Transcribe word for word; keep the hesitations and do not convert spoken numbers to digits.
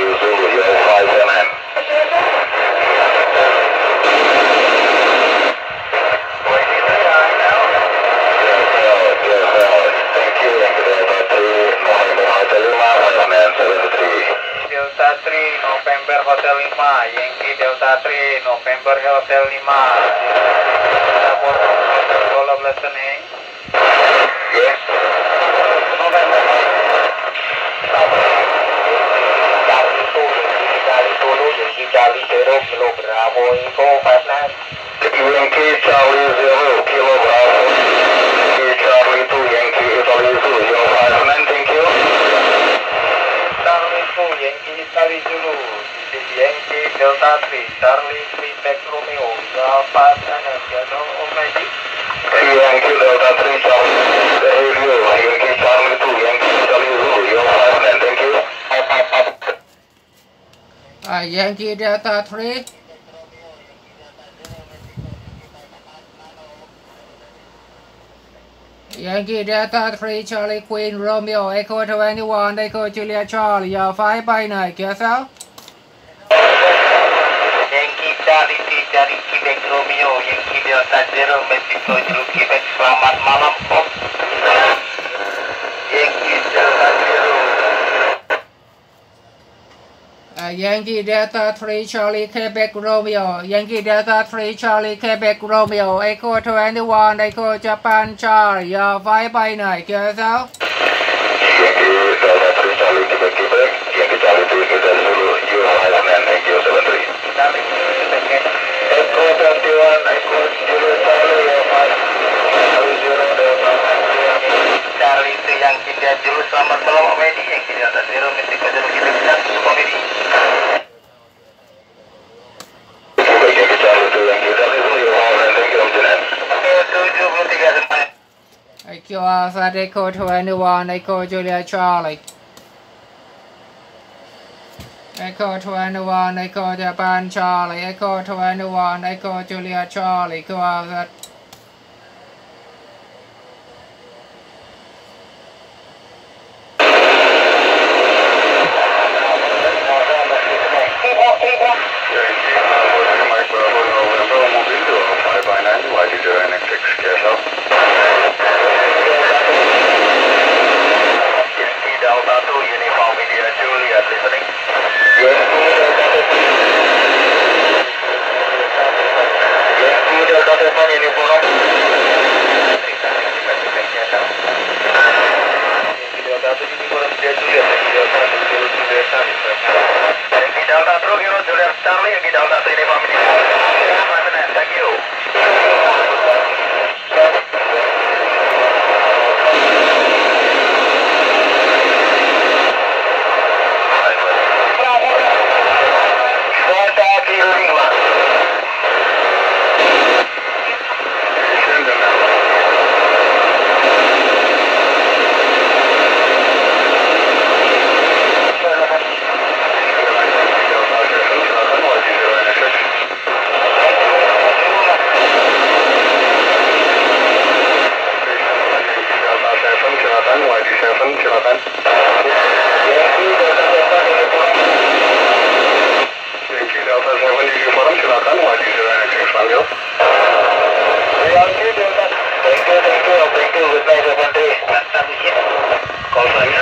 Zulu, you're five seven nine. Delta three November Hotel lima, Yankee Delta three November Hotel lima. All of listening. Yes. November. Charlie Zero, Kilo Bravo, Echo five nine. Yankee Charlie Zero, Kilo Bravo. Yankee Charlie two, Yankee Italy Zulu, you're five seven nine, thank you. Charlie two, Yankee Italy Zulu. This is Yankee Delta three, Charlie three, Tech Romeo, Alpha nine, Piano Omega. Yankee Delta three, Charlie Zero, Yankee Charlie two, Yankee Italy Zulu, you're five seven nine, thank you. Uh, Yankee Delta three. Yankee Delta three, Charlie Queen Romeo, Echo twenty-one, Echo Juliet Charlie, you're five by nine, yourself? Yankee Charlie three, Charlie Quebec Romeo, Yankee Delta Zero, Mexico Zulu Quebec, selamat malam Om. Yankee Delta Zero. Uh, Yankee Delta three, Charlie Quebec Romeo, Yankee Delta three, Charlie Quebec Romeo, Echo twenty-one, Echo Japan Charlie, you're five by nine, yourself? Yankee Delta three, Charlie Quebec Quebec, Yankee Charlie two, Italy Zulu, you're five seven nine, thank you, seven three. Echo twenty-one, Echo Zero Charlie, you're five zero Delta Charlie itu Yankee Delta Zero, selamat malam Omedi, Yankee Delta Zero, Mexico Zero Quebec, satu Omedi. Yankee Charlie two, Yankee Italy Zulu, you're five seven nine, thank you, Lieutenant. tujuh puluh tiga semuanya. Echo Alpha, Echo twenty-one, Echo Juliet Charlie. Echo twenty-one, Echo Japan Charlie, Echo twenty-one, Echo Juliet Charlie, Echo Alpha. Call sign